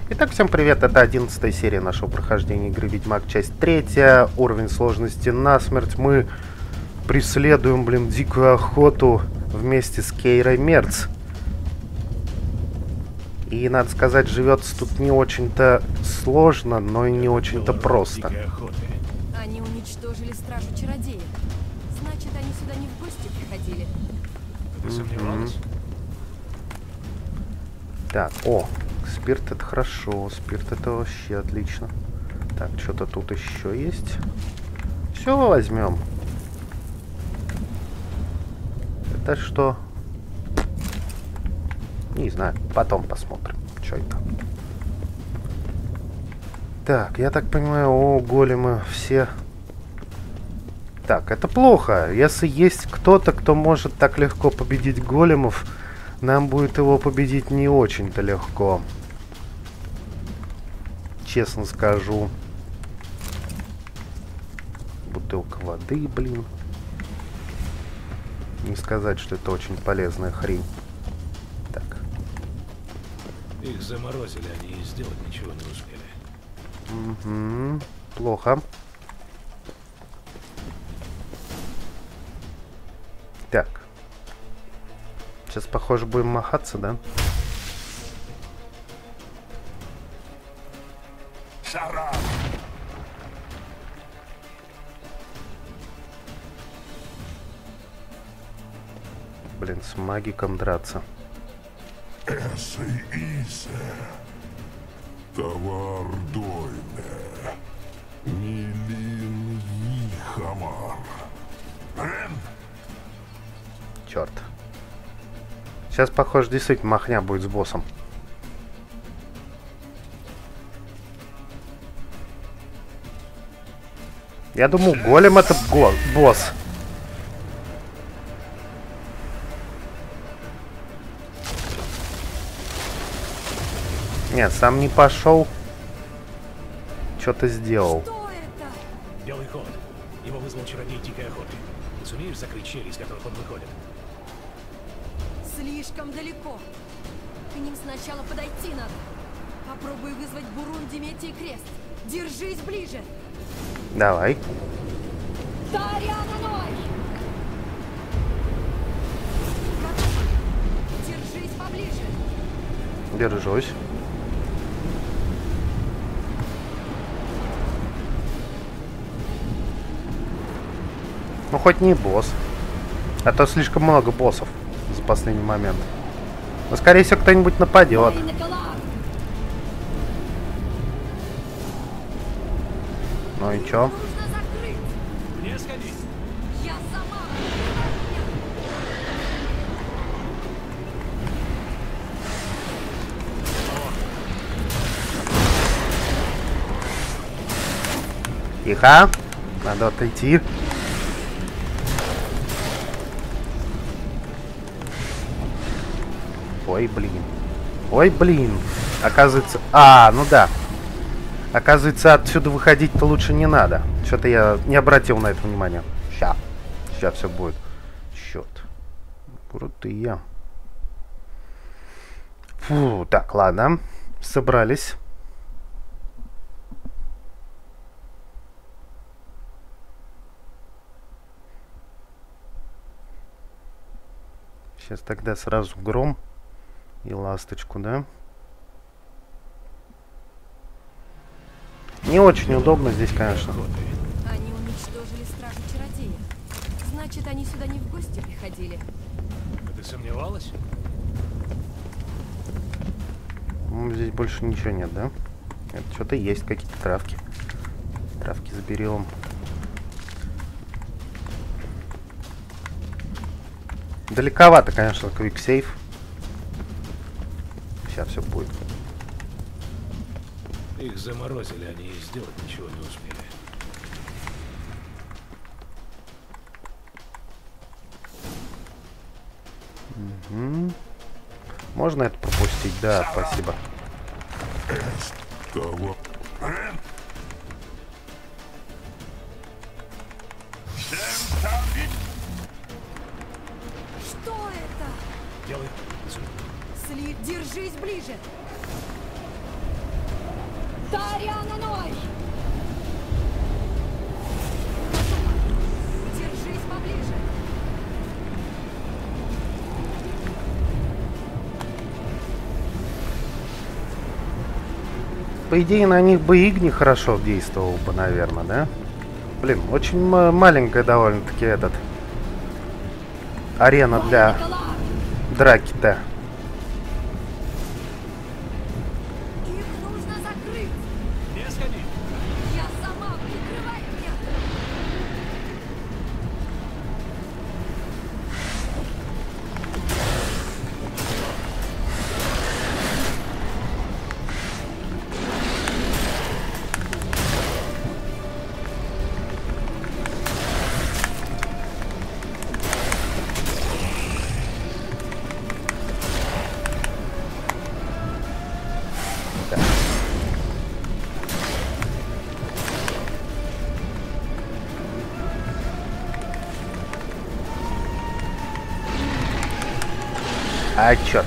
Итак, всем привет, это 11-я серия нашего прохождения игры Ведьмак, часть 3, уровень сложности насмерть. Мы преследуем, дикую охоту вместе с Кейрой Мерц. И, надо сказать, живется тут не очень-то сложно, но и не очень-то просто. Они уничтожили стражу чародеев. Значит, они сюда не в гости приходили. Ты сомневалась? Так, спирт это хорошо, спирт это вообще отлично. Так, что-то тут еще есть. Все возьмем. Это что? Не знаю, потом посмотрим, что это. Так, я так понимаю, големы все... Так, это плохо. Если есть кто-то, кто может так легко победить големов, нам будет его победить не очень-то легко. Честно скажу. Бутылка воды, Не сказать, что это очень полезная хрень. Так. Их заморозили, они и сделать ничего не успели. Угу. Плохо. Так. Сейчас, похоже, будем махаться, да? С магиком драться. Товар дойне. Нилин Ихамар. Черт. Сейчас, похоже, действительно махня будет с боссом. Я думаю, голем это босс. Нет, сам не пошел. Что-то сделал. Что это? Белый ход. Его вызвал чародей дикой охоты. Ты сумеешь закрыть щели, из которых он выходит? Слишком далеко. К ним сначала подойти надо. Попробуй вызвать Бурун, Диметий Крест. Держись ближе. Давай. Тариананой! Держись поближе. Держусь. Ну, хоть не босс. А то слишком много боссов за последний момент. Но, скорее всего, кто-нибудь нападет. Ну и чё? Нужно закрыть. Мне сходи. Я сама. Тихо. Надо отойти. Ой, блин. Оказывается... ну да. Оказывается, отсюда выходить-то лучше не надо. Что-то я не обратил на это внимания. Сейчас все будет. Черт. Крутые. Фу, так, ладно. Собрались. Сейчас тогда сразу гром и ласточку, да? Не очень удобно здесь, конечно. Они уничтожили стражу чародеев. Значит, они сюда не в гости приходили. Ты сомневалась? Здесь больше ничего нет, да? Это что-то есть, какие-то травки. Травки с берилом. Далековато, конечно, квиксейв. Сейчас все будет. Их заморозили, они и сделать ничего не успели. Угу. Можно это пропустить? Да, спасибо. Что это? Делай. Держись ближе. Тариана Ной! Держись поближе. По идее, на них бы Игни хорошо действовал бы, наверное, да? Блин, очень маленькая довольно-таки арена для драки-то. Их нужно закрыть. Не сходи. Я сама прикрывай меня. А, черт.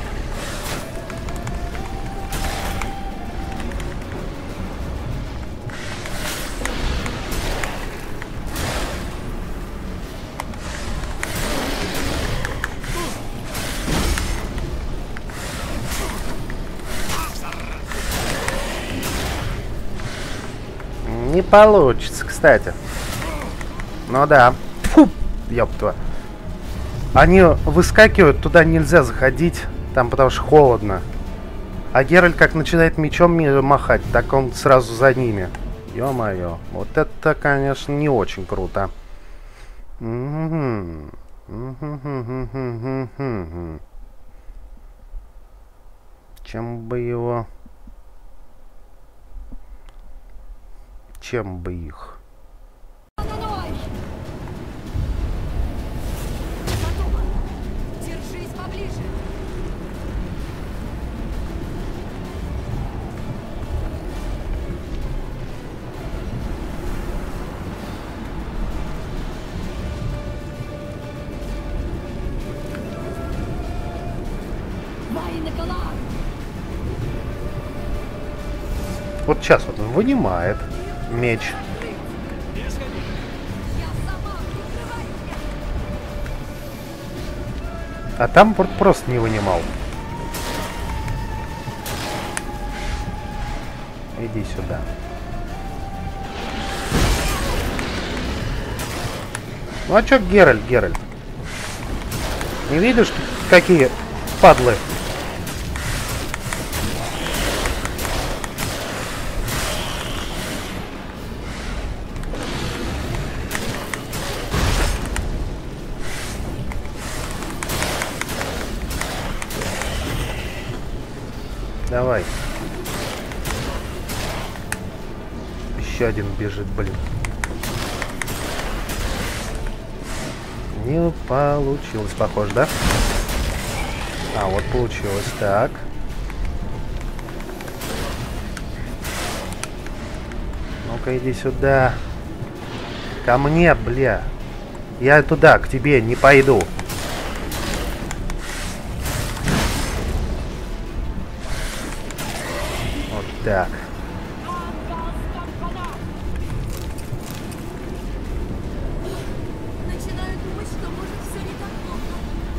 Не получится, кстати. Ну да. Фу, ёпта. Они выскакивают, туда нельзя заходить, там потому что холодно. А Геральт как начинает мечом махать, так он сразу за ними. Ё-моё, вот это, конечно, не очень круто. Чем бы его... Чем бы их? Ной! Готово. Держись поближе. Вайнекала! Вот сейчас вот он вынимает меч. Не сходи. Я сама прикрывай меня. А там просто не вынимал. Иди сюда. Ну а чё Геральт? Не видишь, какие падлы? Давай. Еще один бежит, блин. Не получилось, похоже, да? А, вот получилось. Так. Ну-ка, иди сюда. Ко мне, бля. Я туда, к тебе не пойду. Вот так. Начинаю думать, что может все не так плохо.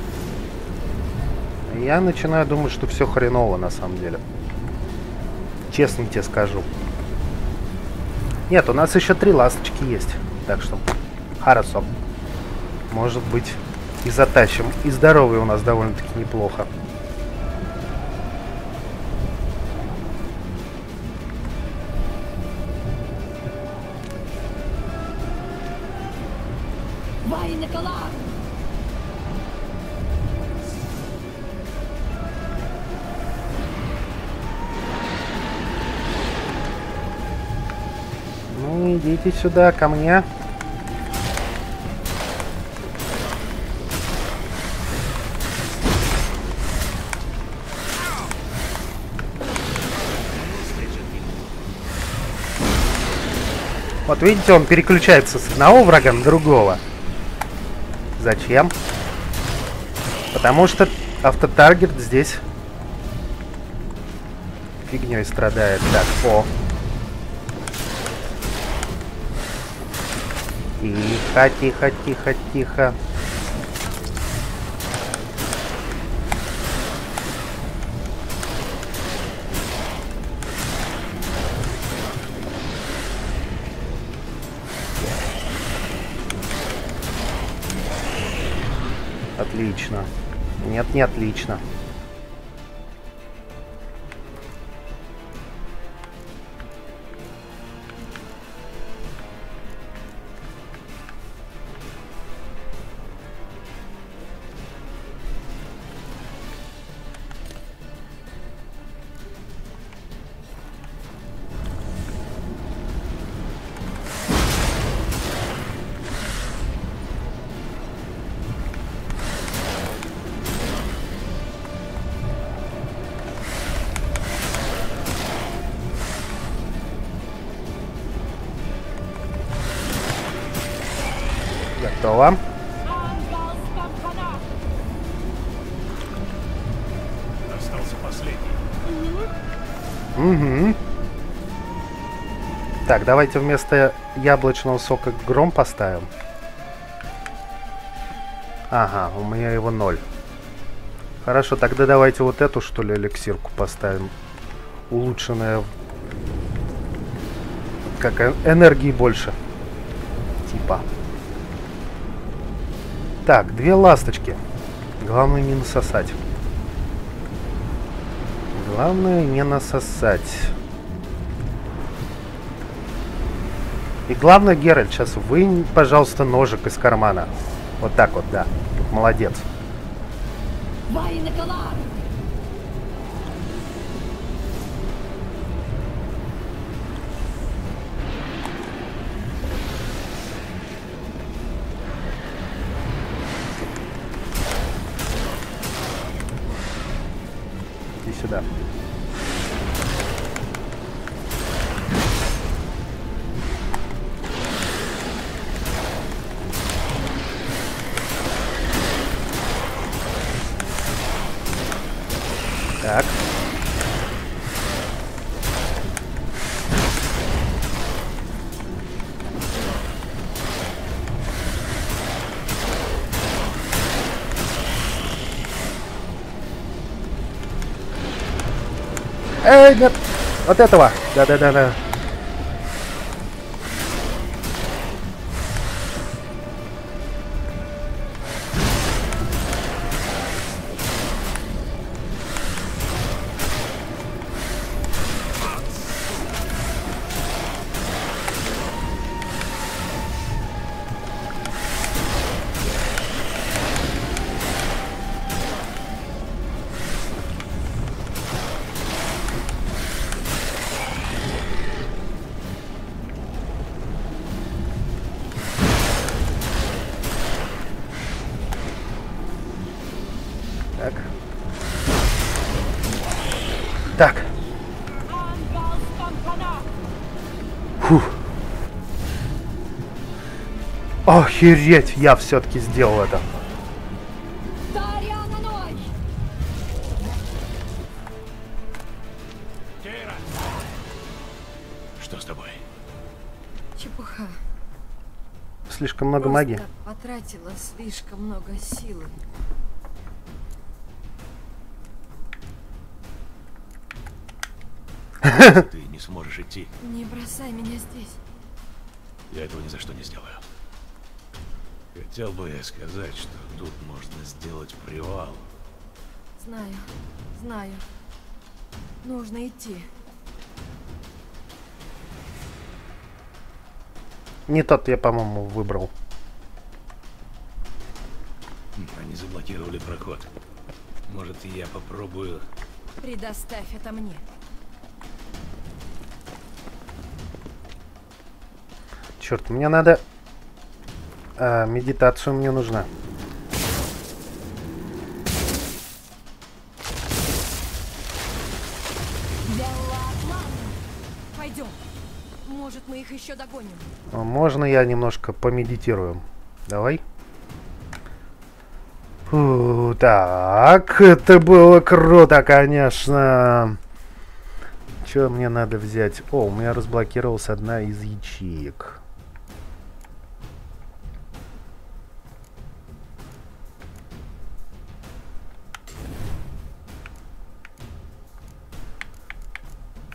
Я начинаю думать, что все хреново на самом деле. Честно тебе скажу. Нет, у нас еще 3 ласточки есть. Так что хорошо. Может быть, и затащим. И здоровье у нас довольно-таки неплохо. Вайнекала! Ну, идите сюда, ко мне. Вот видите, он переключается с одного врага на другого. Зачем? Потому что автотаргет здесь фигней страдает. Так, о. Тихо, тихо, тихо, тихо. Отлично. Нет, не отлично. Готово. Остался последний. Угу. Так, давайте вместо яблочного сока гром поставим. Ага, у меня его 0. Хорошо, тогда давайте вот эту, что ли, эликсирку поставим. Улучшенная. Как энергии больше. Типа. Так, 2 ласточки. Главное не насосать. Главное не насосать. И главное, Геральт, сейчас вынь, пожалуйста, ножик из кармана. Вот так вот, да. Молодец. Иди сюда. Так. Нет! Вот этого! Да-да-да-да. Так. Так. Фух. Охереть, я все-таки сделал это. Кейра! Что с тобой? Чепуха. Слишком много магии. Потратила слишком много силы. Ты не сможешь идти. Не бросай меня здесь. Я этого ни за что не сделаю. Хотел бы я сказать, что тут можно сделать привал. Знаю, знаю. Нужно идти. Не тот я, по-моему, выбрал. Они заблокировали проход. Может, я попробую... Предоставь это мне. Черт, мне надо... медитацию мне нужна. Пойдем. Может, мы их еще догоним. Можно я немножко помедитирую? Давай. Фу, так, это было круто, конечно. Что мне надо взять? О, у меня разблокировалась одна из ячеек.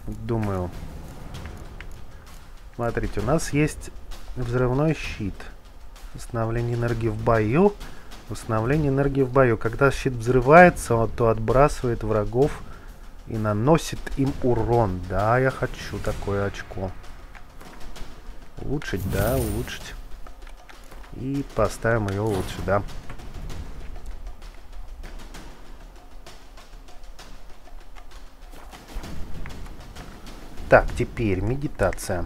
Думаю. Смотрите, у нас есть взрывной щит. Восстановление энергии в бою. Восстановление энергии в бою. Когда щит взрывается, он то отбрасывает врагов и наносит им урон. Да, я хочу такое очко. Улучшить, да, улучшить. И поставим ее вот сюда. Так, теперь медитация.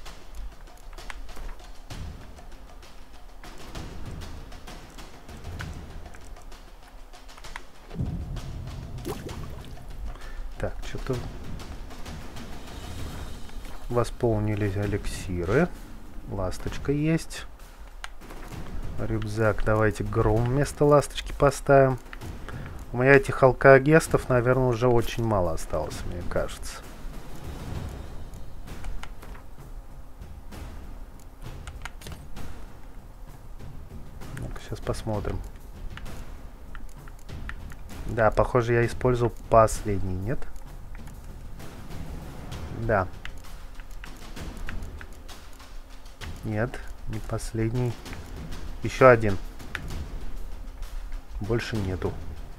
Так, что-то восполнились эликсиры. Ласточка есть. Рюкзак. Давайте гром вместо ласточки поставим. У меня этих алкогестов, наверное, уже очень мало осталось, мне кажется. Ну-ка, сейчас посмотрим. Да, похоже, я использовал последний, нет? Да. Нет, не последний. Еще один. Больше нету.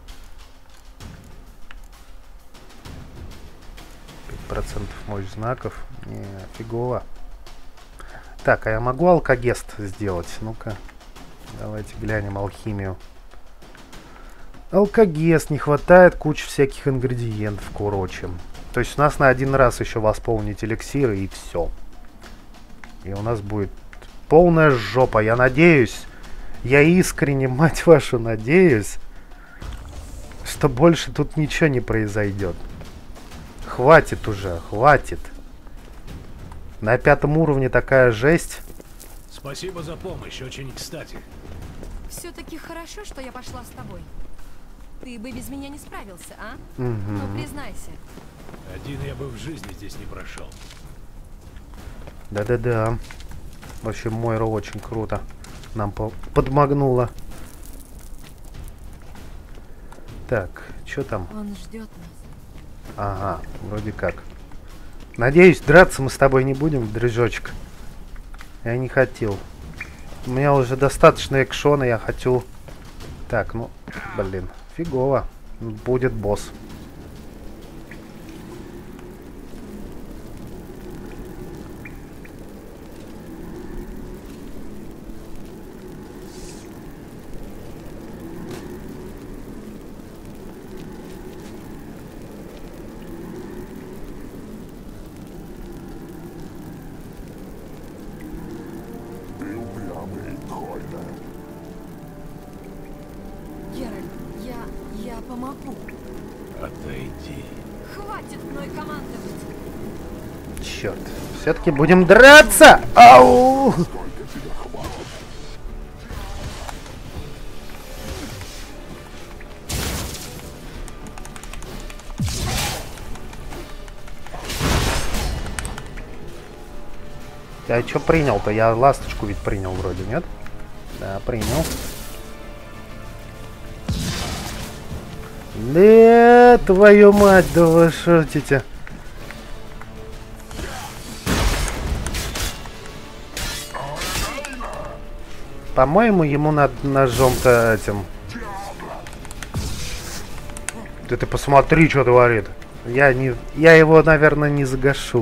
5% мощь знаков. Не, фигово. Так, а я могу алкогест сделать? Ну-ка. Давайте глянем алхимию. Алкогест. Не хватает кучи всяких ингредиентов, короче. То есть у нас на один раз еще восполнить эликсиры и все. И у нас будет полная жопа. Я надеюсь, я искренне, мать вашу, надеюсь, что больше тут ничего не произойдет. Хватит уже, хватит. На 5-м уровне такая жесть. Спасибо за помощь, очень кстати. Все-таки хорошо, что я пошла с тобой. Ты бы без меня не справился, а? Угу. Ну, признайся. Один я бы в жизни здесь не прошел. Да-да-да. Вообще, Мойра очень круто нам подмогнула. Так, что там? Он ждет нас. Ага, вроде как. Надеюсь, драться мы с тобой не будем, дружочек. Я не хотел. У меня уже достаточно экшона, я хочу... Так, ну, блин, фигово. Будет босс. Геральт, я помогу. Отойди. Хватит мной командовать. Черт. Все-таки будем драться! Ау! Я что принял-то? Я ласточку ведь принял вроде, нет? Да, принял. Да, твою мать, да вы шутите. По-моему, ему надо ножом-то этим. Да ты посмотри, что творит. Я его, наверное, не загашу.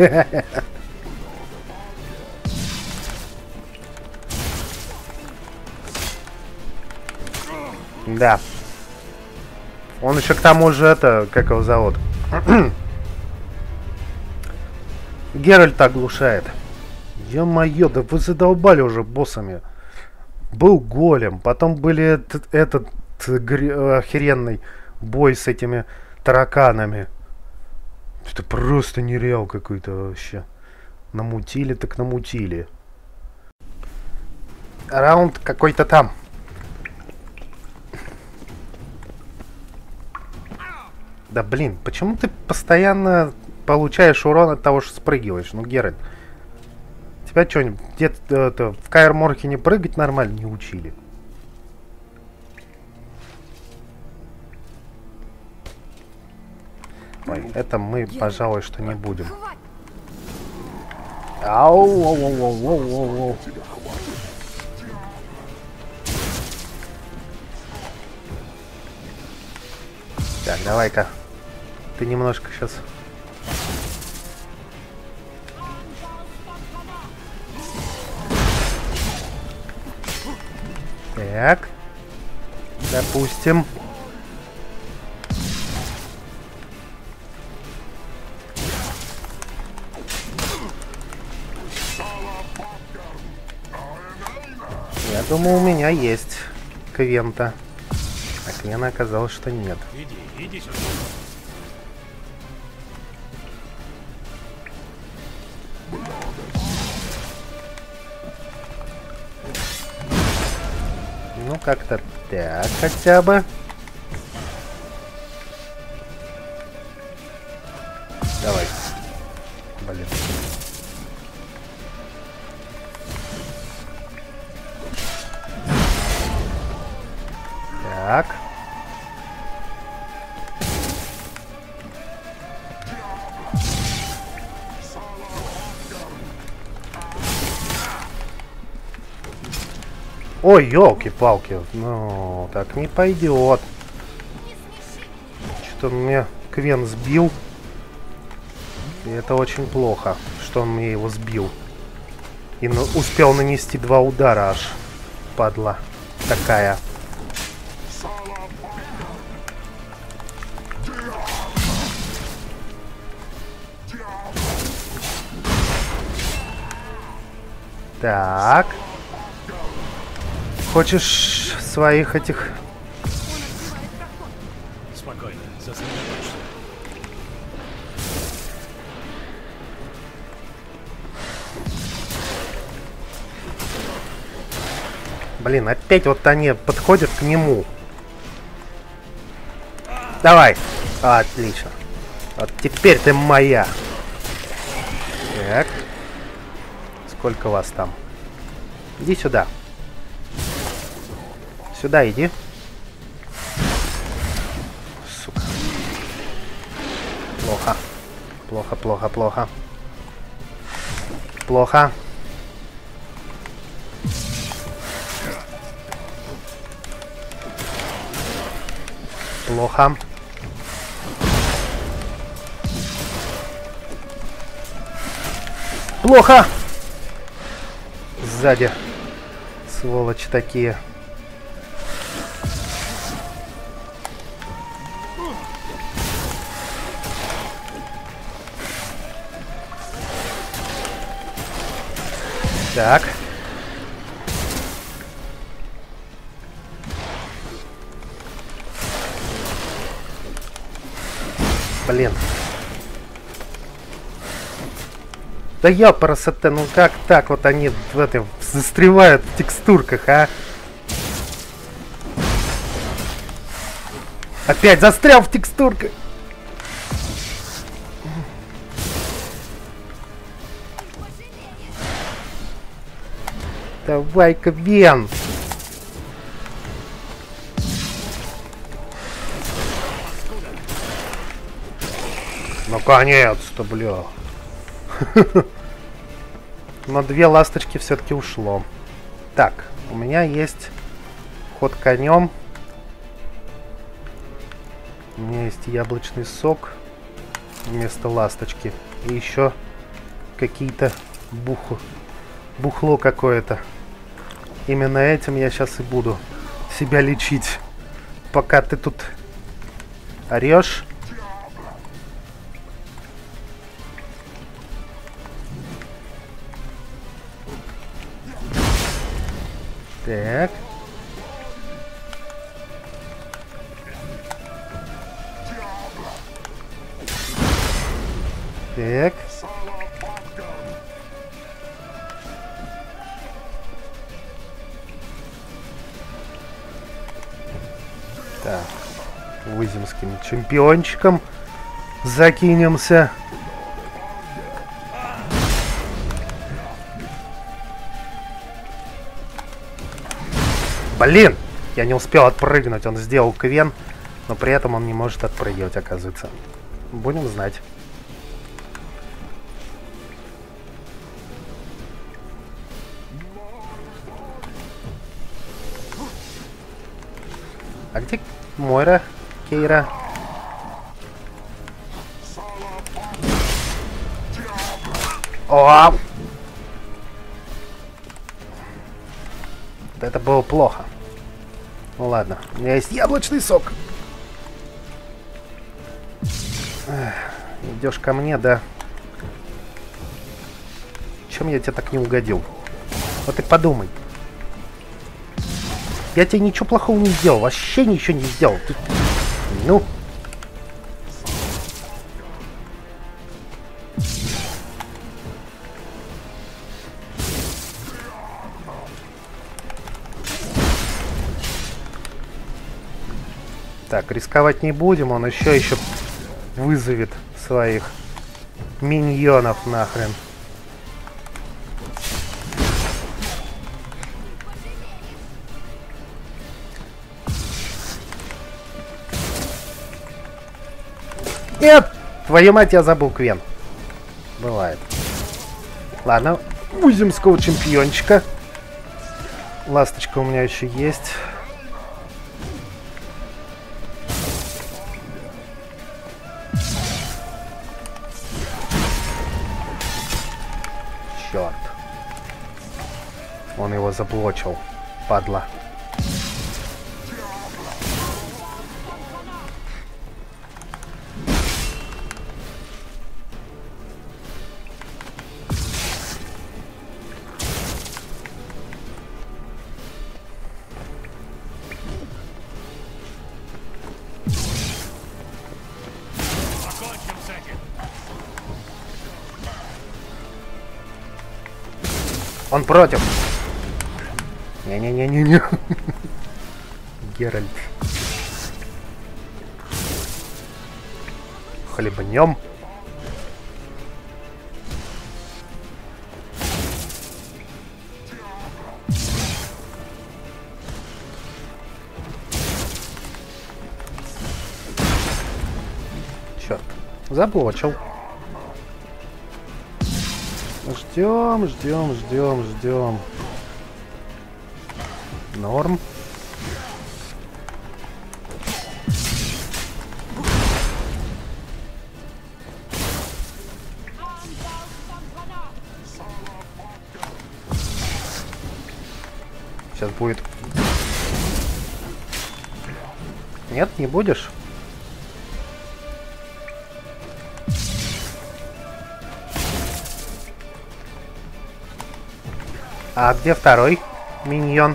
Да. Он еще к тому же это, как его зовут? Геральт оглушает. Ё-моё, да вы задолбали уже боссами. Был голем, потом были этот охеренный бой с этими тараканами. Это просто нереал какой-то вообще. Намутили так намутили. Раунд какой-то там. Да блин, почему ты постоянно получаешь урон от того, что спрыгиваешь? Ну, Геральт, тебя что-нибудь где-то в Каэр Морхене прыгать нормально не учили? Ой, это мы, Геральт, пожалуй, что не будем. хватит! Ау, оу, оу, оу, оу, оу, оу. Так, давай-ка. Ты немножко сейчас... Так. Допустим. Я думал, у меня есть Квента. А Квена оказалось, что нет. Иди сюда. Ну, как-то так хотя бы. Давай. Блин. Так. Ой, елки-палки. Ну, так не пойдет. Что-то меня Квен сбил. И это очень плохо, что он мне его сбил. И успел нанести 2 удара аж. Падла такая. Так. Хочешь своих этих... Спокойно, сосредоточься. Блин, опять вот они подходят к нему. Давай. Отлично. Вот теперь ты моя. Так. Сколько вас там? Иди сюда. Сюда иди. Сука. Плохо. Плохо, плохо, плохо. Плохо. Плохо. Плохо. Сзади. Сволочи такие. Так. Блин. Да ёпарасоте, ну как так вот они в этом застревают в текстурках, а? Опять застрял в текстурках. Давай-ка, Вен. Наконец-то, бля. Но 2 ласточки все-таки ушло. Так, у меня есть ход конем. У меня есть яблочный сок вместо ласточки. И еще какие-то бухло какое-то. Именно этим я сейчас и буду себя лечить. Пока ты тут орешь. Так. Так. Так. Выземским чемпиончиком закинемся. Блин! Я не успел отпрыгнуть. Он сделал Квен, но при этом он не может отпрыгивать, оказывается. Будем знать. А где Мойра? Кейра? О! Это было плохо. Ну ладно, у меня есть яблочный сок. Идешь ко мне, да? Чем я тебе так не угодил? Вот ты подумай. Я тебе ничего плохого не сделал. Вообще ничего не сделал. Ты... Ну. Так, рисковать не будем. Он еще вызовет своих миньонов нахрен. Нет! Твою мать, я забыл Квен. Бывает. Ладно, у земского чемпиончика. Ласточка у меня еще есть. Черт. Он его заблочил, падла. Он против. Не-не-не-не-не. Геральт. Хлебнем. Черт. Заблочил. Ждем. Норм. Сейчас будет. Нет, не будешь? А где второй миньон?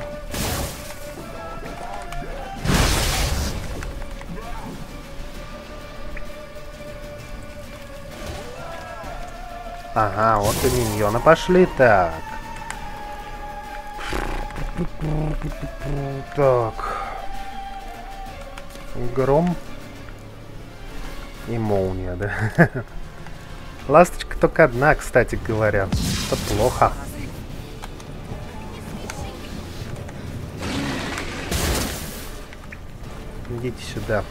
Ага, вот и миньоны пошли. Так. Так. Гром. И молния, да. Ласточка только одна, кстати говоря. Это плохо. Идите сюда.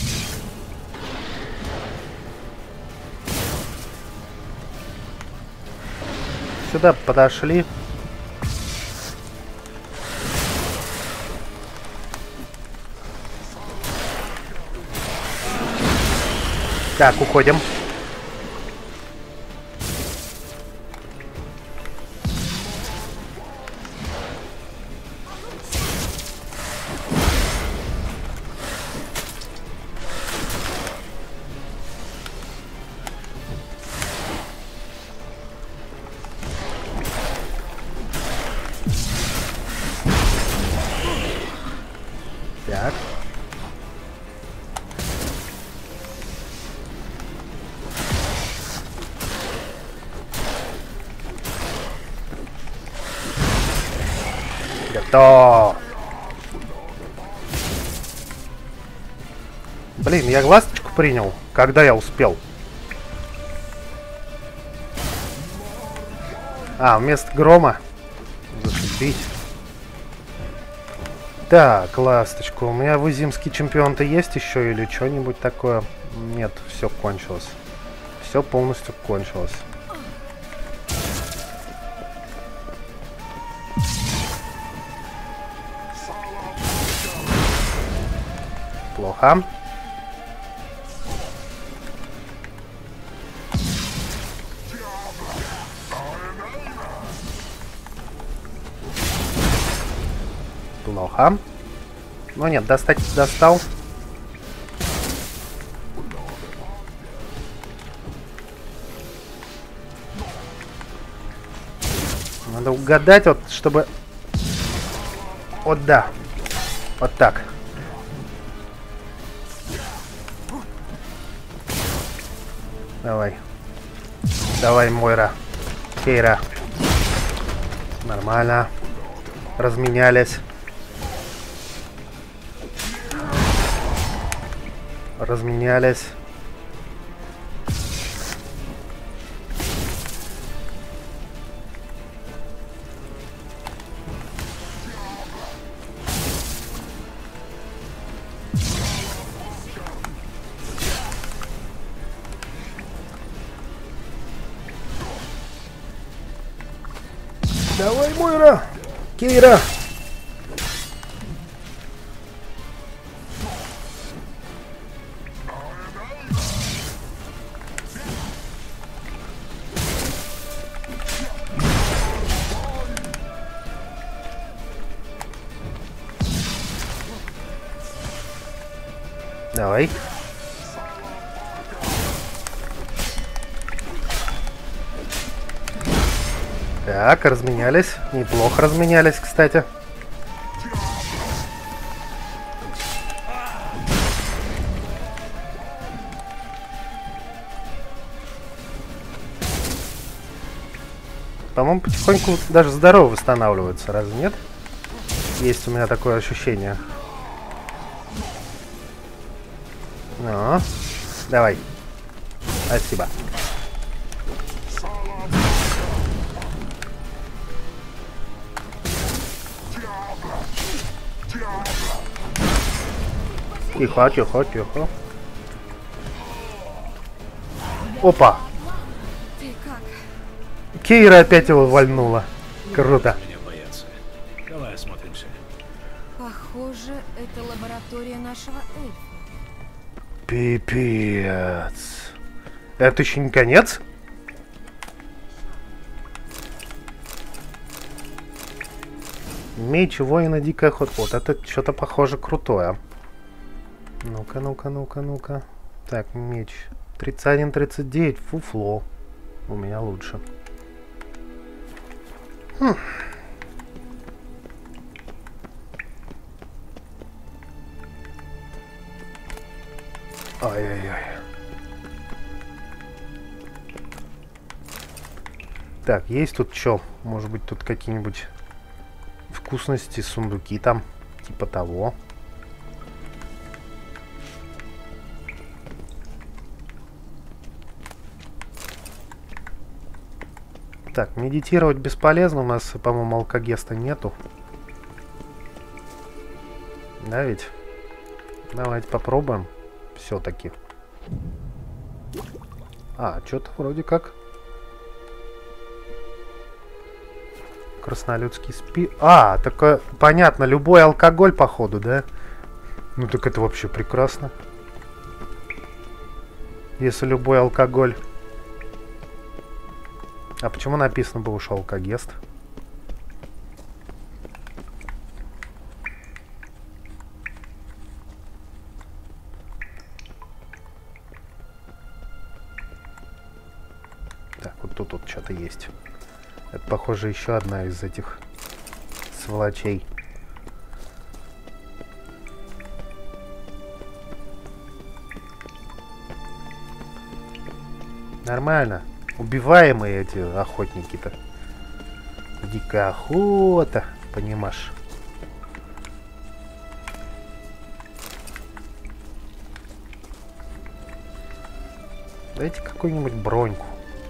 Сюда подошли. Так, уходим. Так. Готов. Блин, я ласточку принял. Когда я успел? А, вместо грома. Зашибись. Так, ласточку. У меня вызимский чемпион-то есть еще или что-нибудь такое? Нет, все кончилось. Все полностью кончилось. Плохо. Плохо. Ну нет, достал. Надо угадать, вот, чтобы... Вот да. Вот так. Давай. Давай, Мойра. Кейра. Нормально. Разменялись. Разменялись. Давай, Мойра! Кейра! Давай. Так, разменялись. Неплохо разменялись, кстати. По-моему, потихоньку даже здорово восстанавливаются, разве нет? Есть у меня такое ощущение. Ну, давай. Спасибо. Тихо, тихо, тихо. Опа! Ты как? Кейра опять его вальнула. Круто. Меня боятся. Давай осмотримся. Похоже, это лаборатория нашего эльфа. Пипец. Это еще не конец? Меч воина дикая охота. Вот это что-то похоже крутое. Ну-ка, ну-ка, ну-ка, ну-ка. Так, меч. 31-39. Фуфло. У меня лучше. Ай-яй-яй. Так, есть тут что? Может быть, тут какие-нибудь вкусности, сундуки там? Типа того. Так, медитировать бесполезно. У нас, по-моему, алкогеста нету. Да ведь? Давайте попробуем. Все-таки. А, что-то вроде как. Краснолюдский спи... А, такое... Понятно, любой алкоголь, походу, да? Ну так это вообще прекрасно. Если любой алкоголь... А почему написано было уж алкогест? Так, вот тут вот что-то есть. Это, похоже, еще одна из этих сволочей. Нормально. Убиваемые эти охотники-то. Дикая охота, понимаешь. Дайте какую-нибудь броньку.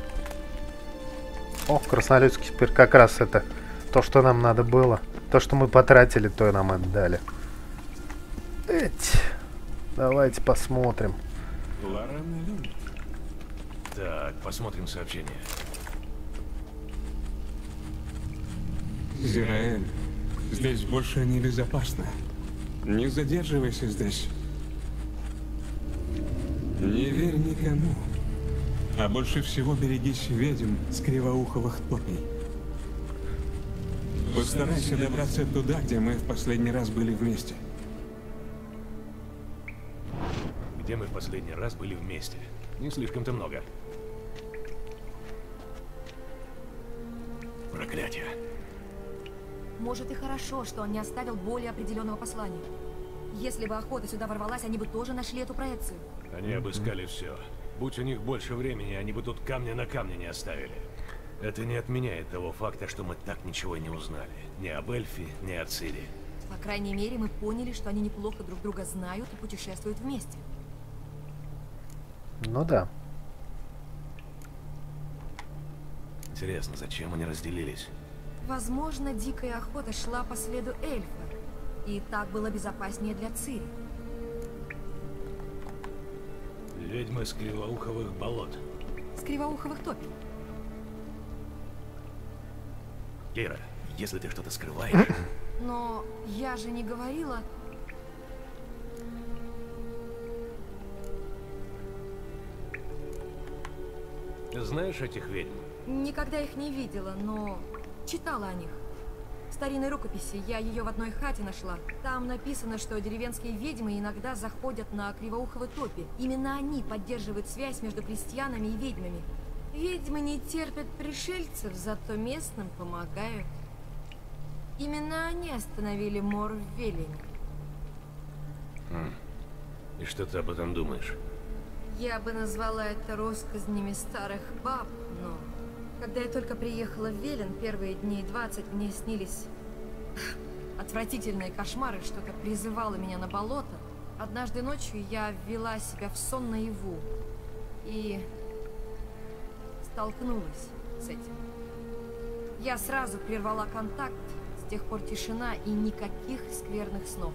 О, краснолюдский теперь как раз это то, что нам надо было. То, что мы потратили, то и нам отдали. Давайте посмотрим. Лорана Люмит. Так, посмотрим сообщение. Зираэль, здесь больше небезопасно. Не задерживайся здесь. Не верь никому. А больше всего берегись ведьм с кривоуховых топий. Постарайся добраться туда, где мы в последний раз были вместе. Где мы в последний раз были вместе? Не слишком-то много. Проклятие. Может и хорошо, что он не оставил более определенного послания. Если бы охота сюда ворвалась, они бы тоже нашли эту проекцию. Они обыскали все. Будь у них больше времени, они бы тут камня на камне не оставили. Это не отменяет того факта, что мы так ничего и не узнали. Ни об Эльфе, ни о Цири. По крайней мере, мы поняли, что они неплохо друг друга знают и путешествуют вместе. Ну да. Интересно, зачем они разделились? Возможно, дикая охота шла по следу эльфа, и так было безопаснее для Цири. Ведьмы с кривоуховых болот. С кривоуховых топий. Кира, если ты что-то скрываешь... Но я же не говорила... Ты знаешь этих ведьм? Никогда их не видела, но читала о них. В старинной рукописи я ее в одной хате нашла. Там написано, что деревенские ведьмы иногда заходят на кривоуховые топи. Именно они поддерживают связь между крестьянами и ведьмами. Ведьмы не терпят пришельцев, зато местным помогают. Именно они остановили мор в Велине. И что ты об этом думаешь? Я бы назвала это россказнями старых баб, но... Когда я только приехала в Велен, первые дней 20 мне снились отвратительные кошмары, что-то призывало меня на болото. Однажды ночью я ввела себя в сон наяву и столкнулась с этим. Я сразу прервала контакт, с тех пор тишина и никаких скверных снов.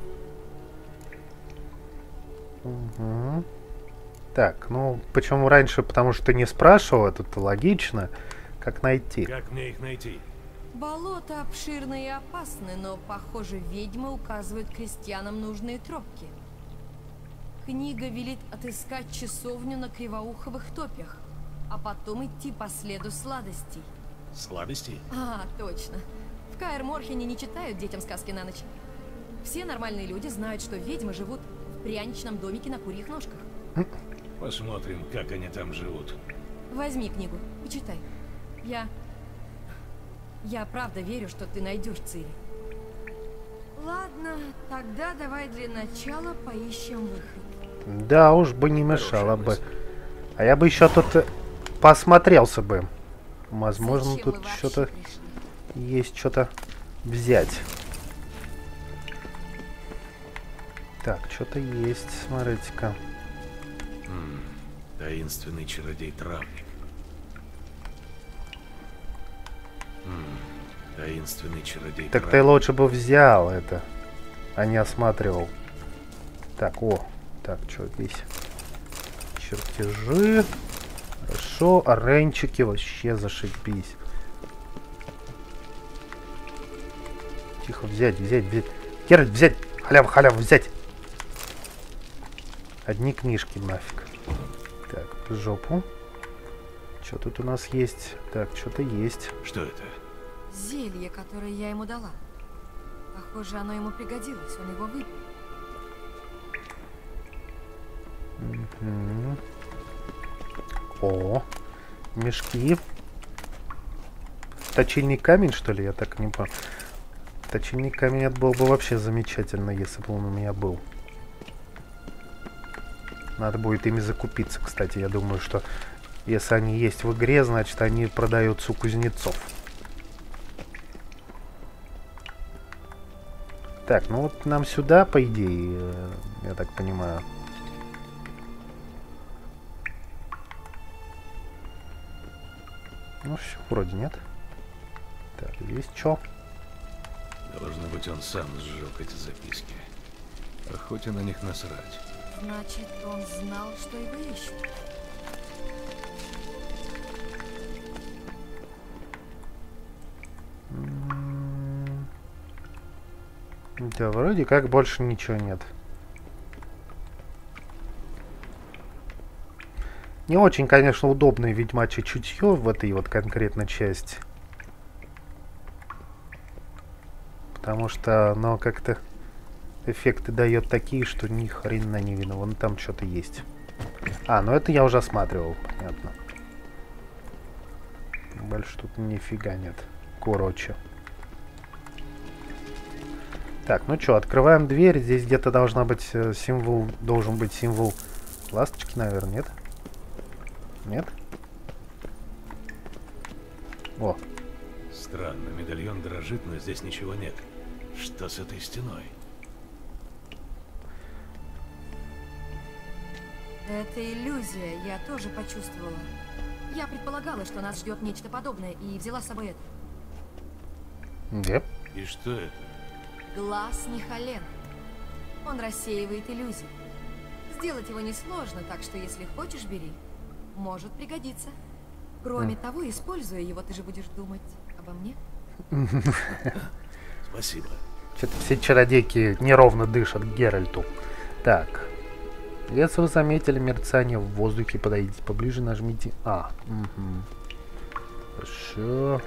Угу. Так, ну, почему раньше? Потому что ты не спрашивал, это логично. Как найти? Как мне их найти? Болота обширны и опасны, но, похоже, ведьмы указывают крестьянам нужные тропки. Книга велит отыскать часовню на кривоуховых топях, а потом идти по следу сладостей. Сладостей? А, точно. В Каэр-Морхене не читают детям сказки на ночь. Все нормальные люди знают, что ведьмы живут в пряничном домике на курьих ножках. Посмотрим, как они там живут. Возьми книгу, почитай. Я правда верю, что ты найдешь Цири. Ладно, тогда давай для начала поищем выход. Да уж бы не мешало бы. А я бы еще тут посмотрелся бы. Возможно, Зачем тут мы вообще что-то пришли? есть, что-то взять. Так, что-то есть, смотрите-ка. Таинственный чародей-травник. Таинственный чародей-травник. Так ты лучше бы взял это, а не осматривал. Так, так, что здесь? Чертежи. Хорошо, оренчики вообще зашибись. Тихо, взять. Геральт, взять! Халяв, взять! Одни книжки нафиг. Так, в жопу. Что тут у нас есть? Так, что-то есть. Что это? Зелье, которое я ему дала. Похоже, оно ему пригодилось, он его выпил. О, мешки. Точильный камень, что ли? Я так не понял. Точильный камень, это было бы вообще замечательно, если бы он у меня был. Надо будет ими закупиться, кстати. Я думаю, что если они есть в игре, значит они продаются у кузнецов. Так, ну вот нам сюда, по идее, я так понимаю. Ну все, вроде нет. Так, здесь что? Должно быть, он сам сжег эти записки. Охоте на них насрать. Значит, он знал, что его ищут. Да, вроде как больше ничего нет. Не очень, конечно, удобное ведьмачье чутье в этой вот конкретной части. Потому что оно как-то эффекты дает такие, что ни хрена не видно. Вон там что-то есть. А, ну это я уже осматривал, понятно. Больше тут нифига нет. Короче. Так, ну что, открываем дверь. Здесь где-то должен быть символ ласточки, наверное, нет? Нет? О. Странно, медальон дрожит, но здесь ничего нет. Что с этой стеной? Это иллюзия, я тоже почувствовала. Я предполагала, что нас ждет нечто подобное, и взяла с собой это. Где? И что это? Глаз Нихален. Он рассеивает иллюзии. Сделать его несложно, так что если хочешь, бери. Может пригодиться. Кроме того, используя его, ты же будешь думать обо мне. Спасибо. Что-то все чародейки неровно дышат Геральту. Так. Если вы заметили мерцание в воздухе, подойдите поближе, нажмите А. Угу. Хорошо.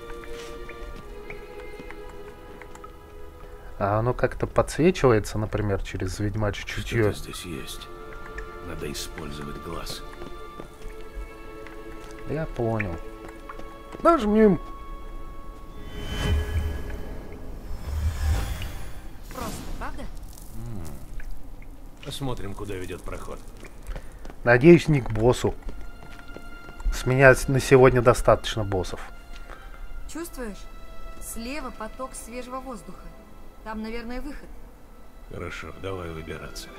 А оно как-то подсвечивается, например, через ведьмачье чутье. Что-то здесь есть. Надо использовать глаз. Я понял. Нажмем. Просто, правда? Посмотрим, куда ведет проход. Надеюсь, не к боссу. С меня на сегодня достаточно боссов. Чувствуешь? Слева поток свежего воздуха. Там, наверное, выход. Хорошо, давай выбираться.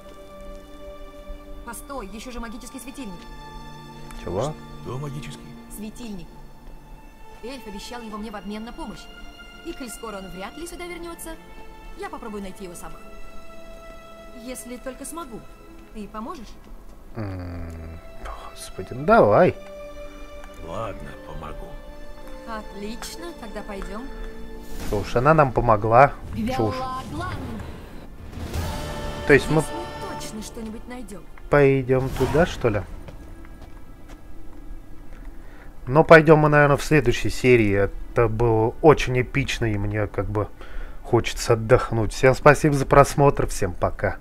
Постой, еще же магический светильник. Чего? Что магический? Светильник. Эльф обещал его мне в обмен на помощь. И коль скоро он вряд ли сюда вернется, я попробую найти его сама. Если только смогу. Ты поможешь? Господи, ну давай. Ладно, помогу. Отлично, тогда пойдем. Что уж, она нам помогла. Чушь. То есть мы Здесь мы точно что-нибудь найдем. пойдем туда, что ли? Но пойдем мы, наверное, в следующей серии. Это было очень эпично, и мне как бы хочется отдохнуть. Всем спасибо за просмотр, всем пока.